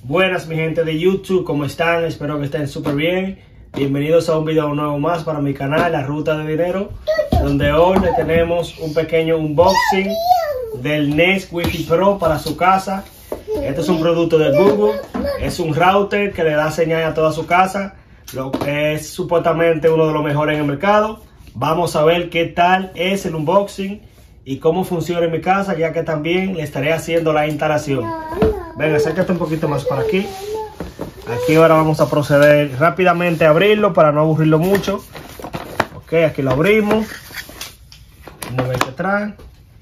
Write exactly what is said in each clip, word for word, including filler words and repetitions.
Buenas mi gente de YouTube, ¿cómo están? Espero que estén súper bien. Bienvenidos a un video nuevo más para mi canal, La Ruta de Dinero, donde hoy le tenemos un pequeño unboxing del Nest Wi-Fi Pro para su casa. Este es un producto de Google, es un router que le da señal a toda su casa, lo que es supuestamente uno de los mejores en el mercado. Vamos a ver qué tal es el unboxing y cómo funciona en mi casa, ya que también le estaré haciendo la instalación. Venga, acércate un poquito más para aquí. Aquí ahora vamos a proceder rápidamente a abrirlo para no aburrirlo mucho. Ok, aquí lo abrimos. Vamos a ver qué trae.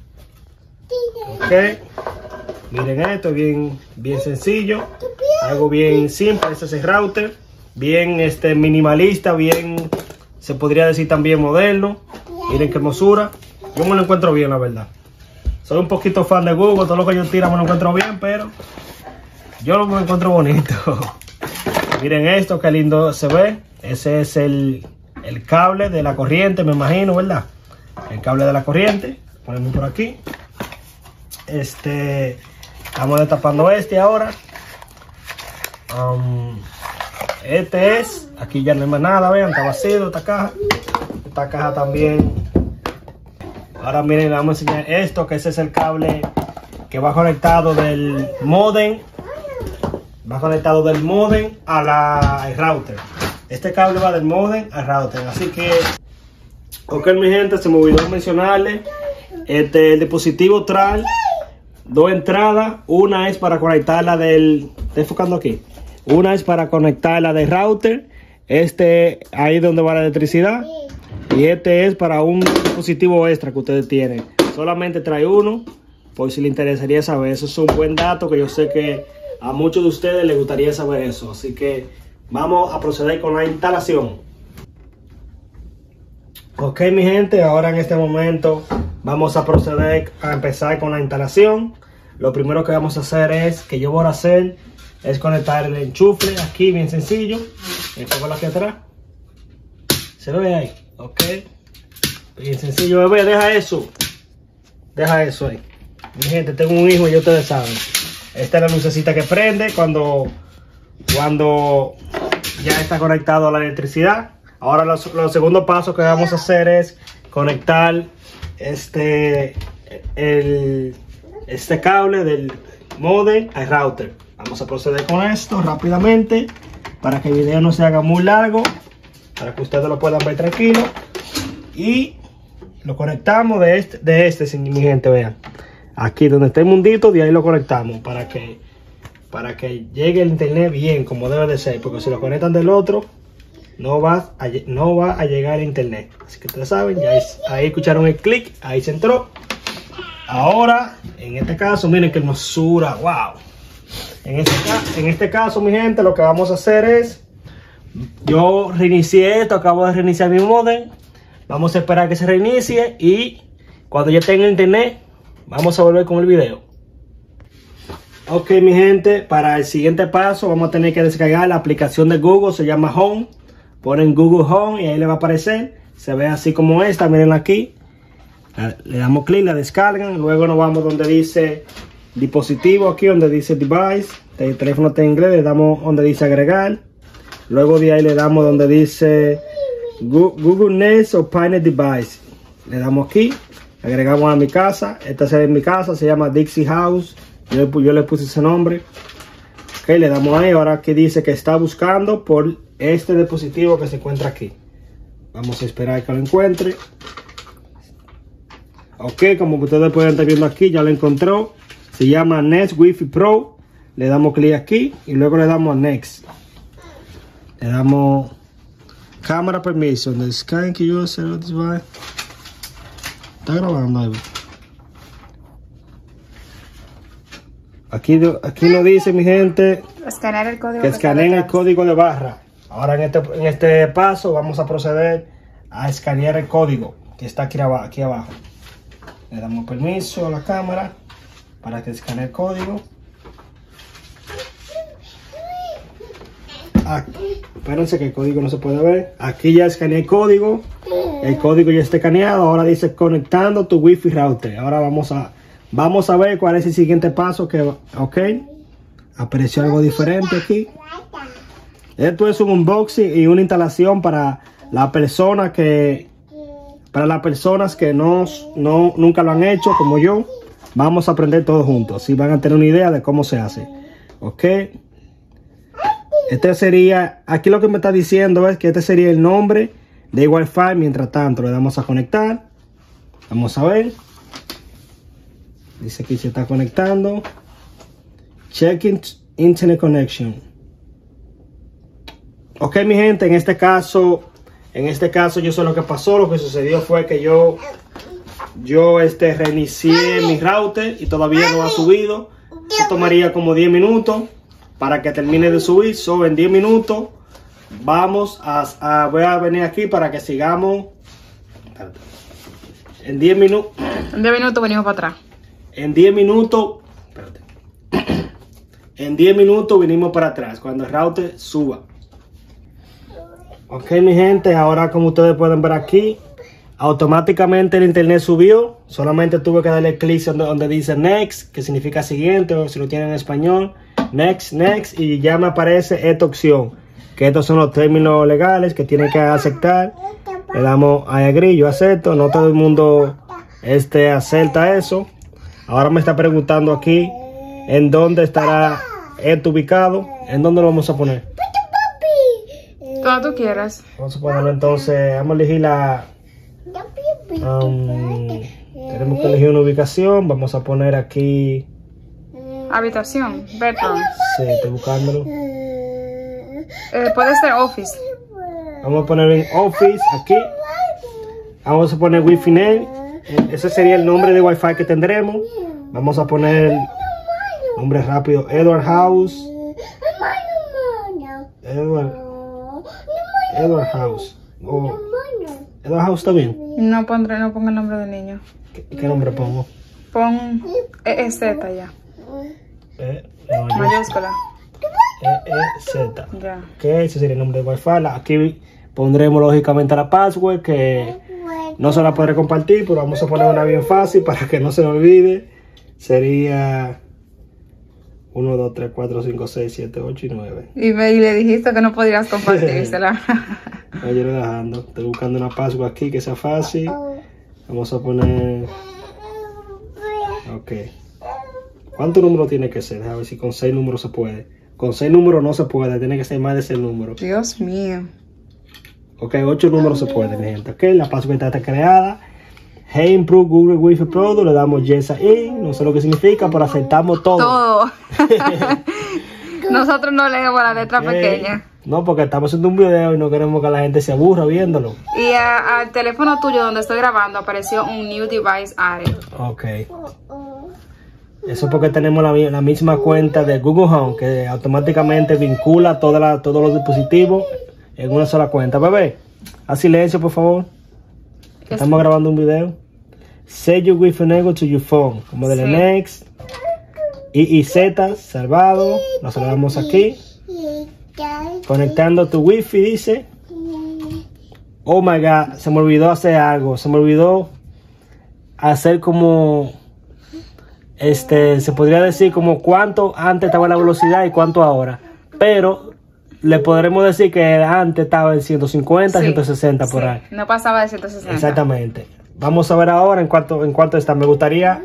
Ok, miren esto, bien, bien sencillo. Algo bien simple, este es el router. Bien este, minimalista, bien, se podría decir también moderno. Miren qué hermosura. Yo me lo encuentro bien, la verdad. Soy un poquito fan de Google, todo lo que yo tiro me lo encuentro bien, pero yo lo encuentro bonito. Miren esto, qué lindo se ve. Ese es el, el cable de la corriente, me imagino, ¿verdad? El cable de la corriente. Ponemos por aquí. Este, estamos destapando este ahora. Um, este es, aquí ya no hay más nada, vean, está vacío esta caja. Esta caja también. Ahora miren, le vamos a enseñar esto, que ese es el cable que va conectado del modem. Va conectado del modem a la al router. Este cable va del modem al router. Así que, ok mi gente, se me olvidó mencionarle. Este, el dispositivo trae dos entradas. Una es para conectarla del... Estoy enfocando aquí. Una es para conectarla del router. Este, ahí donde va la electricidad. Y este es para un dispositivo extra que ustedes tienen. Solamente trae uno, por si les interesaría saber. Eso es un buen dato que yo sé que a muchos de ustedes les gustaría saber eso. Así que vamos a proceder con la instalación. Ok mi gente, ahora en este momento vamos a proceder a empezar con la instalación. Lo primero que vamos a hacer es, que yo voy a hacer, es conectar el enchufe aquí, bien sencillo. Enfoco aquí atrás. ¿Se ve ahí? Ok, bien sencillo, bebé, deja eso, deja eso ahí. Mi gente, tengo un hijo y ustedes saben. Esta es la lucecita que prende cuando, cuando ya está conectado a la electricidad. Ahora los, los segundos pasos que vamos a hacer es conectar este, el, este cable del modem al router. Vamos a proceder con esto rápidamente para que el video no se haga muy largo, para que ustedes lo puedan ver tranquilo. Y lo conectamos de este, de este, mi gente, vean. Aquí donde está el mundito, de ahí lo conectamos para que, para que llegue el internet bien, como debe de ser. Porque si lo conectan del otro, no va a, no va a llegar el internet. Así que ustedes saben, ya es, ahí escucharon el clic, ahí se entró. Ahora, en este caso, miren qué hermosura, wow. En este, en este caso, mi gente, lo que vamos a hacer es... Yo reinicié esto, acabo de reiniciar mi modem. Vamos a esperar que se reinicie y cuando ya tenga internet, vamos a volver con el video. Ok mi gente, para el siguiente paso vamos a tener que descargar la aplicación de Google, se llama Home. Ponen Google Home y ahí le va a aparecer. Se ve así como esta, miren aquí. Le damos clic, la descargan. Luego nos vamos donde dice dispositivo, aquí donde dice device. El teléfono está en inglés, le damos donde dice agregar. Luego de ahí le damos donde dice Google Nest o Pioneer Device. Le damos aquí, agregamos a mi casa. Esta es mi casa, se llama Dixie House. Yo, yo le puse ese nombre. Ok, le damos ahí. Ahora aquí dice que está buscando por este dispositivo que se encuentra aquí. Vamos a esperar que lo encuentre. Ok, como ustedes pueden estar viendo aquí, ya lo encontró. Se llama Nest Wi-Fi Pro. Le damos clic aquí y luego le damos Next. Le damos cámara permission. The scan que yo hacer device. Está grabando algo. Aquí, aquí lo dice mi gente. Escanear el código. Que escaneen el código de barra. Ahora en este, en este paso vamos a proceder a escanear el código que está aquí abajo. Aquí abajo. Le damos permiso a la cámara para que escanee el código. Aquí. Espérense que el código no se puede ver. Aquí ya escaneé el código. El código ya está escaneado. Ahora dice conectando tu Wi-Fi router. Ahora vamos a, vamos a ver cuál es el siguiente paso que, ok. apareció algo diferente aquí. Esto es un unboxing y una instalación para las personas que para las personas que no, no nunca lo han hecho como yo. Vamos a aprender todos juntos, así van a tener una idea de cómo se hace. Ok, este sería, aquí lo que me está diciendo es que este sería el nombre de Wi-Fi. Mientras tanto le damos a conectar. Vamos a ver, dice que se está conectando. Checking internet connection. Ok, mi gente, en este caso en este caso yo sé lo que pasó. Lo que sucedió fue que yo yo este reinicié mi router y todavía no ha subido. Esto tomaría como diez minutos para que termine de subir. So, en diez minutos vamos a, a voy a venir aquí para que sigamos. En diez minutos. En diez minutos venimos para atrás. En diez minutos. Espérate. En diez minutos venimos para atrás cuando el router suba. Ok, mi gente, ahora como ustedes pueden ver aquí, automáticamente el internet subió. Solamente tuve que darle clic donde, donde dice next, que significa siguiente, o si lo tienen en español, next, next, y ya me aparece esta opción, que estos son los términos legales que tienen que aceptar. Le damos a agree, yo acepto. No todo el mundo este, acepta eso. Ahora me está preguntando aquí en dónde estará esto ubicado, en dónde lo vamos a poner. Todo tú quieras. Vamos a ponerlo entonces, vamos a elegir la... Um, tenemos que elegir una ubicación. Vamos a poner aquí... Habitación, bedroom. Sí, estoy buscándolo. Eh, puede ser office. Vamos a poner en office aquí. Vamos a poner Wi-Fi name. Ese sería el nombre de Wi-Fi que tendremos. Vamos a poner nombre rápido, Edward House. Edward Edward House. Oh. Edward House también. No pondré, no ponga el nombre del niño. ¿Qué, qué nombre pongo? Pon E E Z ya. Eh, no, yo- Mayúscula. E E Z. Ya. Ok, ese sería el nombre de Wi-Fi. La- Aquí pondremos lógicamente la password, que no se la podré compartir, pero vamos a poner una bien fácil para que no se me olvide. Sería uno, dos, tres, cuatro, cinco, seis, siete, ocho y nueve. Y, me, y le dijiste que no podrías compartírsela. No, yo lo dejando. Estoy buscando una password aquí que sea fácil. Vamos a poner... Ok. ¿Cuántos números tiene que ser? A ver si con seis números se puede. Con seis números no se puede. Tiene que ser más de seis números. Dios mío. Ok, ocho números se puede, mi gente. Ok, la password está creada. Hey, improve Google Wi-Fi Product. Le damos yes ahí. No sé lo que significa, pero aceptamos todo. Todo. Nosotros no leemos la letra Ok. pequeña. No, porque estamos haciendo un video y no queremos que la gente se aburra viéndolo. Y a- al teléfono tuyo donde estoy grabando apareció un new device added. Ok. Eso es porque tenemos la, mi- la misma cuenta de Google Home, que automáticamente vincula toda la, todos los dispositivos en una sola cuenta. Bebé, haz silencio, por favor. Estamos grabando un video. Set your Wi-Fi network to your phone. Como de Sí. next. I I Z, salvado. Lo salvamos aquí. Conectando tu Wi-Fi, dice. Oh my God, se me olvidó hacer algo. Se me olvidó hacer como... Este, se podría decir como cuánto antes estaba la velocidad y cuánto ahora. Pero le podremos decir que antes estaba en ciento cincuenta, Sí, ciento sesenta por sí. ahí. No pasaba de ciento sesenta. Exactamente. Vamos a ver ahora en cuánto, en cuánto está. Me gustaría...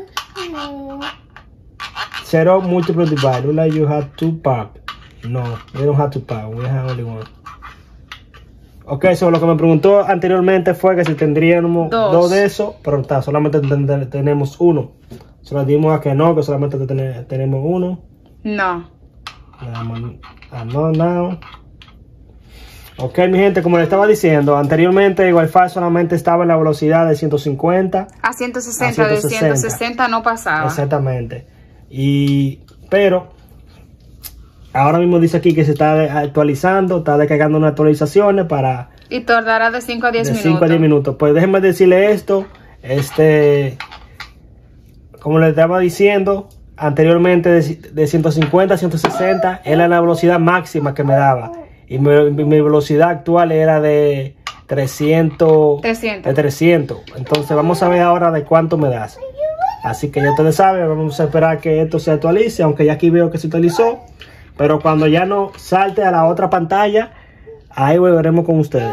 Zero multiple divide. Look like you have two pop. No, we don't have two pop. We have only one. Ok, so lo que me preguntó anteriormente fue que si tendríamos Dos. dos, de esos, pero está, solamente ten- ten- tenemos uno. Solo dimos a que no, que solamente ten- tenemos uno. No. Le damos a no now. Ok, mi gente, como les estaba diciendo, anteriormente el Wi-Fi solamente estaba en la velocidad de ciento cincuenta. A ciento sesenta, A de ciento sesenta. ciento sesenta no pasaba. Exactamente. Y, pero, ahora mismo dice aquí que se está de- actualizando, está descargando unas actualizaciones para Y tardará de cinco a diez de minutos. cinco a diez minutos. Pues déjenme decirle esto, este, como les estaba diciendo anteriormente, de, de ciento cincuenta a ciento sesenta era la velocidad máxima que me daba. Y mi, mi- mi velocidad actual era de trescientos. trescientos. De trescientos. Entonces vamos a ver ahora de cuánto me das. Así que ya ustedes saben, vamos a esperar que esto se actualice, aunque ya aquí veo que se actualizó. Pero cuando ya no salte a la otra pantalla, ahí volveremos con ustedes.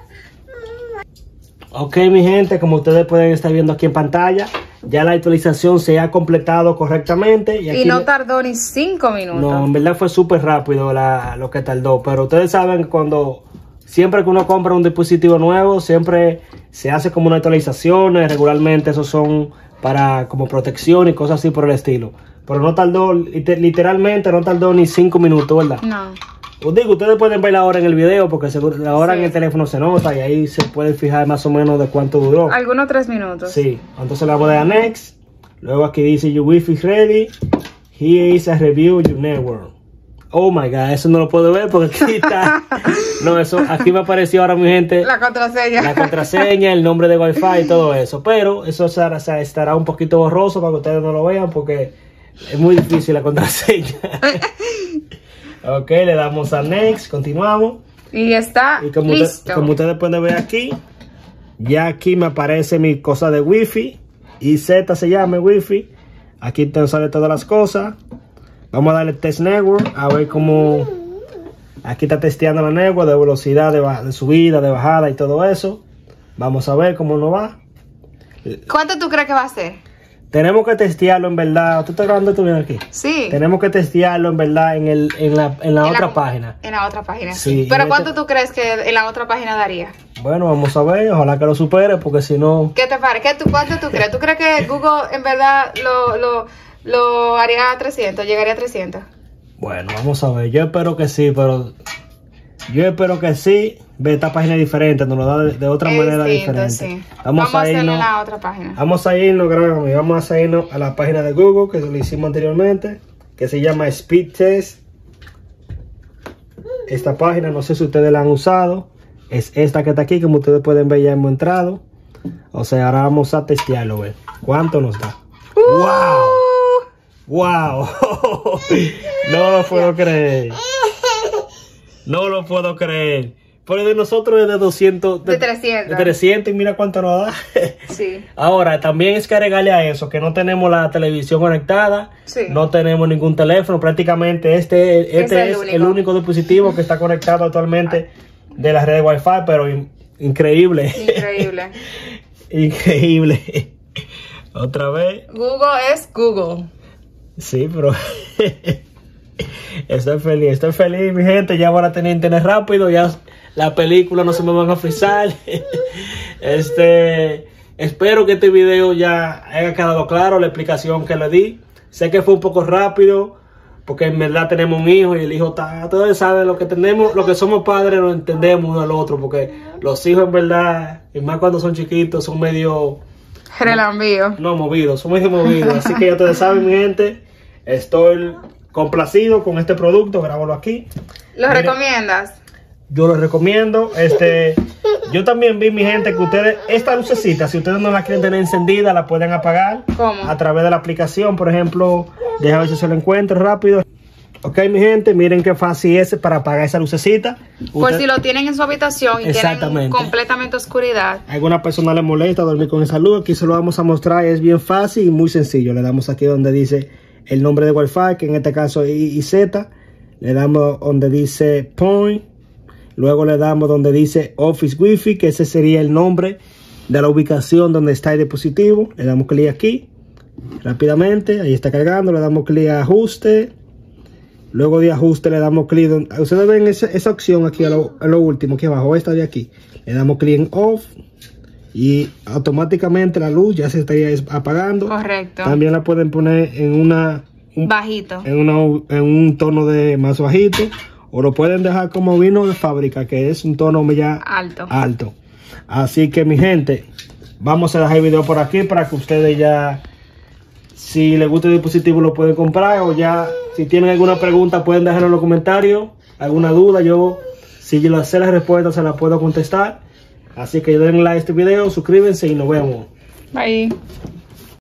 Ok, mi gente, como ustedes pueden estar viendo aquí en pantalla, ya la actualización se ha completado correctamente. Y, aquí y no tardó ni cinco minutos. No, en verdad fue súper rápido la, lo que tardó. Pero ustedes saben que cuando, siempre que uno compra un dispositivo nuevo, siempre se hace como una actualización. Regularmente esos son para como protección y cosas así por el estilo. Pero no tardó, literalmente no tardó ni cinco minutos, ¿verdad? No. Os digo, ustedes pueden ver la hora en el video porque seguro, la hora sí. en el teléfono se nota y ahí se puede fijar más o menos de cuánto duró. Algunos tres minutos. Sí, entonces le voy a dar next. Luego aquí dice your Wi-Fi ready. Here is a review your network. Oh my god, eso no lo puedo ver porque aquí está. No, eso aquí me apareció ahora mi gente. La contraseña. La contraseña, el nombre de Wi-Fi y todo eso. Pero eso estará, estará un poquito borroso para que ustedes no lo vean porque es muy difícil la contraseña. Ok, le damos a next, continuamos. Y está y como listo. Usted, como ustedes pueden ver aquí, ya aquí me aparece mi cosa de Wi-Fi. I Z se llama Wi-Fi. Aquí te sale todas las cosas. Vamos a darle test network, a ver cómo... Aquí está testeando la network de velocidad, de, de subida, de bajada y todo eso. Vamos a ver cómo nos va. ¿Cuánto tú crees que va a ser? Tenemos que testearlo en verdad. ¿Tú estás grabando tu video aquí? Sí. Tenemos que testearlo en verdad en, el, en la, en la en otra la, página. En la otra página, sí. sí. ¿Pero cuánto tú crees que en la otra página daría? Bueno, vamos a ver. Ojalá que lo supere porque si no... ¿Qué te parece? ¿Qué tú, ¿Cuánto tú crees? ¿Tú crees que Google en verdad lo, lo, lo haría a trescientos? ¿Llegaría a trescientos? Bueno, vamos a ver. Yo espero que sí, pero... Yo espero que sí. Ve, esta página es diferente, nos lo da de, de otra es manera distinto, diferente. Sí. Vamos, vamos a hacerlo en la otra página. Vamos a irnos, grabamos, vamos a irnos a la página de Google que lo hicimos anteriormente, que se llama Speed Test. Esta página, no sé si ustedes la han usado, es esta que está aquí, como ustedes pueden ver ya hemos entrado. O sea, ahora vamos a testearlo, ver cuánto nos da. Uh. ¡Wow! ¡Wow! No lo puedo creer. No lo puedo creer. Pero de nosotros es de doscientos. De, de trescientos. De trescientos y mira cuánto nos da. Sí. Ahora, también es que agregarle a eso, que no tenemos la televisión conectada. Sí. No tenemos ningún teléfono. Prácticamente este, este es, el, es el único dispositivo que está conectado actualmente de la red Wi-Fi. Pero in, increíble. Increíble. Increíble. Otra vez. Google es Google. Sí, pero... Estoy feliz, estoy feliz, mi gente. Ya van a tener internet rápido. Ya la película no se me van a frizar. Este, espero que este video ya haya quedado claro la explicación que le di. Sé que fue un poco rápido, porque en verdad tenemos un hijo y el hijo está, todos saben lo que tenemos, lo que somos padres, lo entendemos uno al otro, porque los hijos en verdad, y más cuando son chiquitos, son medio relambíos. No, no movidos, son medio movidos. Así que ya ustedes saben, mi gente, estoy complacido con este producto, grábalo aquí. ¿Lo Miren, recomiendas? Yo lo recomiendo. Este, yo también vi, mi gente, que ustedes, esta lucecita, si ustedes no la quieren tener encendida, la pueden apagar. ¿Cómo? A través de la aplicación, por ejemplo. Déjame ver si se lo encuentro rápido. Ok, mi gente, miren qué fácil es para apagar esa lucecita. Por Usted, si lo tienen en su habitación y tienen completamente oscuridad. A alguna persona le molesta dormir con esa luz, aquí se lo vamos a mostrar. Es bien fácil y muy sencillo. Le damos aquí donde dice el nombre de Wi-Fi, que en este caso es I Z. Le damos donde dice Point. Luego le damos donde dice Office Wi-Fi, que ese sería el nombre de la ubicación donde está el dispositivo. Le damos clic aquí, rápidamente, ahí está cargando. Le damos clic a ajuste. Luego de ajuste le damos clic. Ustedes ven esa, esa opción aquí a lo, a lo último, aquí abajo, esta de aquí. Le damos clic en Off. Y automáticamente la luz ya se estaría apagando. Correcto. También la pueden poner en una un, bajito, en, una, en un tono de más bajito, o lo pueden dejar como vino de fábrica, que es un tono ya alto. alto. Así que, mi gente, vamos a dejar el video por aquí para que ustedes ya, si les gusta el dispositivo, lo pueden comprar, o ya si tienen alguna pregunta pueden dejarlo en los comentarios, alguna duda. Yo, si yo sé la respuesta, se la puedo contestar. Así que denle like a este video, suscríbanse y nos vemos. Bye.